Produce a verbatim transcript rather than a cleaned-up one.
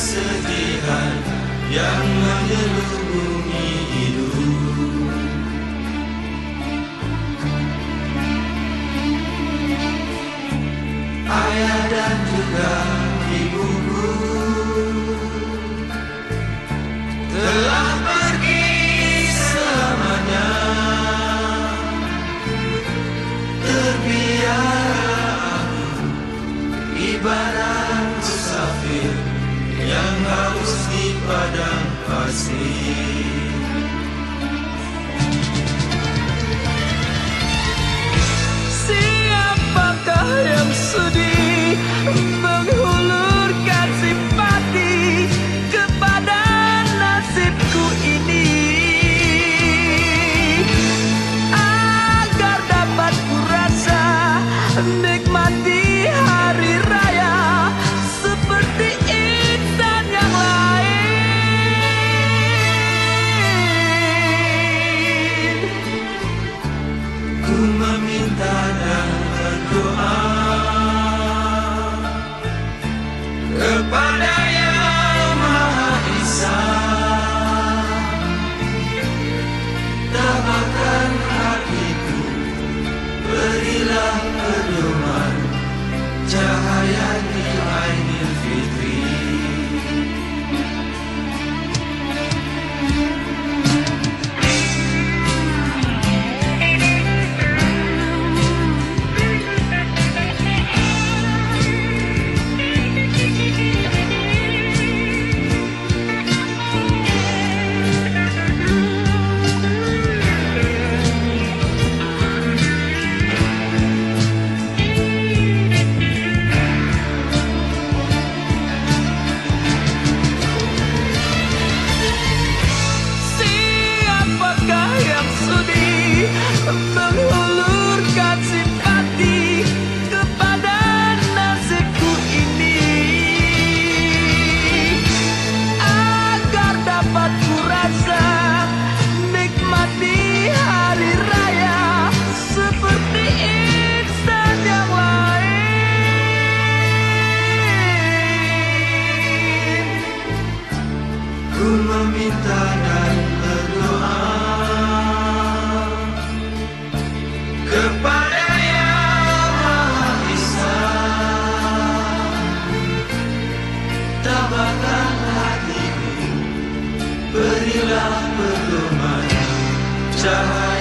kesedihan yang menyelubungi hidup. Ayah dan juga ibuku telah pergi selamanya. Terbiar ibarat musafir yang haus di padang pasir. Siapakah yang sudi menghulurkan simpati kepada nasibku ini, agar dapat kurasa nikmati hari raya seperti insan yang lain. Ku meminta dan berdoa kepada Yang Maha Esa, tabahkan hatiku, berilah pedoman cahaya di Aidil Fitri. Siapakah yang sudi menghulurkan simpati kepada nasibku ini, agar dapat kurasa nikmati hari raya seperti insan yang lain. Ku meminta dan berdoa kepada Yang Maha Esa, tabahkan hatiku, berilah pedoman cahaya